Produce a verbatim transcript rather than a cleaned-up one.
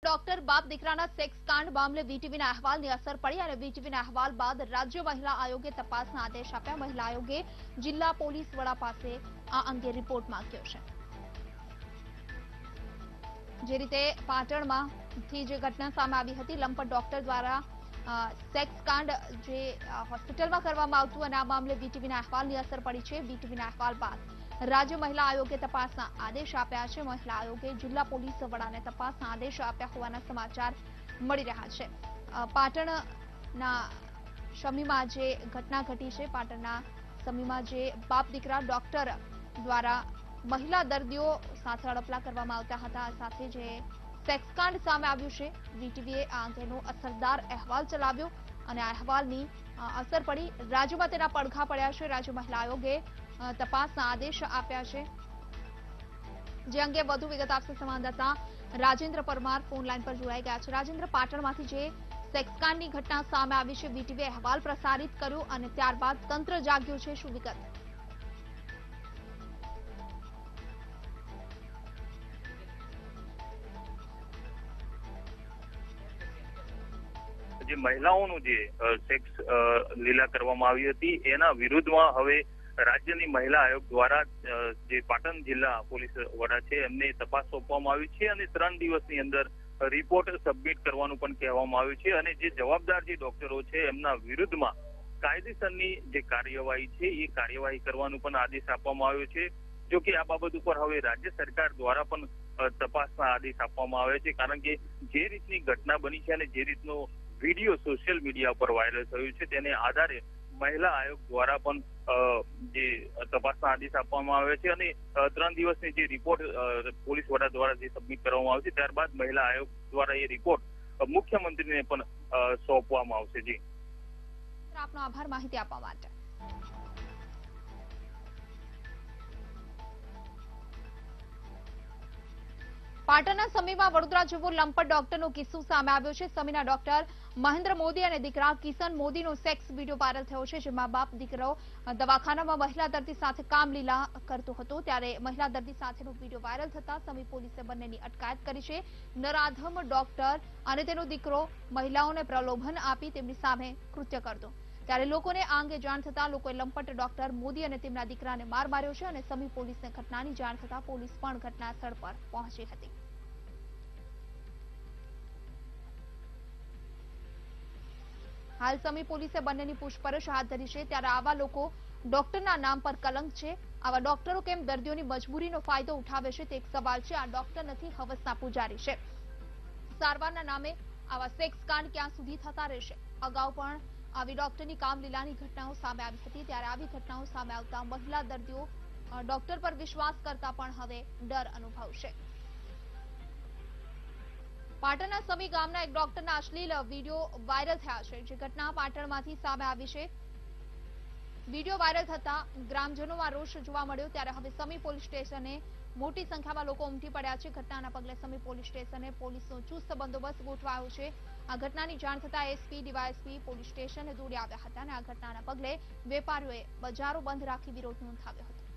Doctor બાપ દીકરાના sex કાંડ મામલે વીટીવીના અહેવાલની અસર પડી અને વીટીવીના અહેવાલ બાદ રાજ્ય મહિલા આયોગે તપાસના આદેશ આપ્યા। મહિલા આયોગે જિલ્લા પોલીસ વડા પાસે આ અંગે રિપોર્ટ માંગ્યો છે। જે રીતે પાટણમાંથી જે ઘટના સામે આવી હતી, લંપટ ડોક્ટર દ્વારા સેક્સ કાંડ જે હોસ્પિટલમાં કરવામાં આવતું અને આ મામલે વીટીવીના અહેવાલની અસર પડી છે। વીટીવીના અહેવાલ બાદ રાજ્ય મહિલા આયોગે તપાસના આદેશ આપ્યા છે। મહિલા આયોગે જિલ્લા પોલીસ વડાને તપાસના આદેશ આપ્યા હોવાના સમાચાર મળી રહ્યા છે। પાટણના સમીમાં જે ઘટના ઘટી છે, પાટણના સમીમાં જે બાપ દીકરા ડોક્ટર દ્વારા મહિલા દર્દીઓ સાથે અડપલા કરવામાં આવતા હતા, આ સાથે જે સેક્સકાંડ સામે આવ્યું છે, વીટીવીએ આ અંગેનો અસરદાર અહેવાલ ચલાવ્યો અને આ અહેવાલની અસર પડી રાજ્યમાં તેના પડઘા પડ્યા છે। રાજ્ય મહિલા આયોગે તપાસના આદેશ આપ્યા છે। જે અંગે વધુ વિગત આપશે સંવાદદાતા રાજેન્દ્ર પરમાર ફોન લાઈન પર જોડાઈ ગયા છે। રાજેન્દ્ર, પાટણમાંથી જે સેક્સકાંડની ઘટના સામે આવી છે, વીટીવીએ અહેવાલ પ્રસારિત કર્યો અને ત્યારબાદ તંત્ર જાગ્યું છે, શું વિગત? જે મહિલાઓનું જે સેક્સ લીલા કરવામાં આવી હતી એના વિરુદ્ધમાં હવે રાજ્યની મહિલા આયોગ દ્વારા જે પાટણ જિલ્લા પોલીસ વડા છે એમને તપાસ સોંપવામાં આવી છે અને ત્રણ દિવસની અંદર રિપોર્ટ સબમિટ કરવાનું પણ કહેવામાં આવ્યું છે અને જે જવાબદાર જે ડોક્ટરો છે એમના વિરુદ્ધમાં કાયદેસરની જે કાર્યવાહી છે એ કાર્યવાહી કરવાનું પણ આદેશ આપવામાં આવ્યો છે। જો કે આ બાબત ઉપર હવે રાજ્ય સરકાર દ્વારા પણ તપાસના આદેશ આપવામાં આવે છે, કારણ કે જે રીતની ઘટના બની છે અને જે રીતનો વિડીયો સોશિયલ મીડિયા પર વાયરલ થયું છે તેને આધારે મહિલા આયોગ દ્વારા પણ જે તપાસના આદેશ આપવામાં આવે છે અને ત્રણ દિવસની જે રિપોર્ટ પોલીસ વડા દ્વારા જે સબમિટ કરવામાં આવશે ત્યારબાદ મહિલા આયોગ દ્વારા એ રિપોર્ટ મુખ્યમંત્રીને પણ સોંપવામાં આવશે। જી, આપનો આભાર માહિતી આપવા માટે। પાટણના સમીમાં વડોદરા જેવો લંપટ ડોક્ટરનો કિસ્સો સામે આવ્યો છે। સમીના ડોક્ટર મહેન્દ્ર મોદી અને દીકરા કિશન મોદીનો સેક્સ વિડીયો વાયરલ થયો છે, જેમાં બાપ દીકરો દવાખાનામાં મહિલા દર્દી સાથે કામલીલા કરતો હતો, ત્યારે મહિલા દર્દી સાથેનો વિડીયો વાયરલ થતા સમી પોલીસે બંનેની અટકાયત કરી છે। નરાધમ ડોક્ટર અને તેનો દીકરો મહિલાઓને પ્રલોભન આપી તેમની સામે કૃત્ય કરતો, ત્યારે લોકોને આ અંગે જાણ થતા લોકોએ લંપટ ડોક્ટર મોદી અને તેમના દીકરાને માર માર્યો છે અને સમી પોલીસને ઘટનાની જાણ થતા પોલીસ પણ ઘટના સ્થળ પર પહોંચી હતી। હાલ સમી પોલીસે બંનેની પૂછપરછ હાથ ધરી છે, ત્યારે આવા લોકો ડોક્ટરના નામ પર કલંક છે। આવા ડોક્ટરો કેમ દર્દીઓની મજબૂરીનો ફાયદો ઉઠાવે છે તે એક સવાલ છે। આ ડોક્ટર નથી, હવસના પૂજારી છે। સારવારના નામે આવા સેક્સ કાંડ ક્યાં સુધી થતા રહેશે? અગાઉ પણ આવી ડોક્ટરની કામલીલાની ઘટનાઓ સામે આવી હતી, ત્યારે આવી ઘટનાઓ સામે આવતા મહિલા દર્દીઓ ડોક્ટર પર વિશ્વાસ કરતા પણ હવે ડર અનુભવશે। પાટણના સમી ગામના એક ડોક્ટરના અશ્લીલ વિડીયો વાયરલ થયા છે, જે ઘટના પાટણમાંથી સામે આવી છે। વિડીયો વાયરલ થતા ગ્રામજનોમાં રોષ જોવા મળ્યો, ત્યારે હવે સમી પોલીસ સ્ટેશને મોટી સંખ્યામાં લોકો ઉમટી પડ્યા છે। ઘટનાના પગલે સમી પોલીસ સ્ટેશને પોલીસનો ચુસ્ત બંદોબસ્ત ગોઠવાયો છે। આ ઘટનાની જાણ થતા એસપી ડીવાયએસપી પોલીસ સ્ટેશને દોડી આવ્યા હતા અને આ ઘટનાના પગલે વેપારીઓએ બજારો બંધ રાખી વિરોધ નોંધાવ્યો હતો।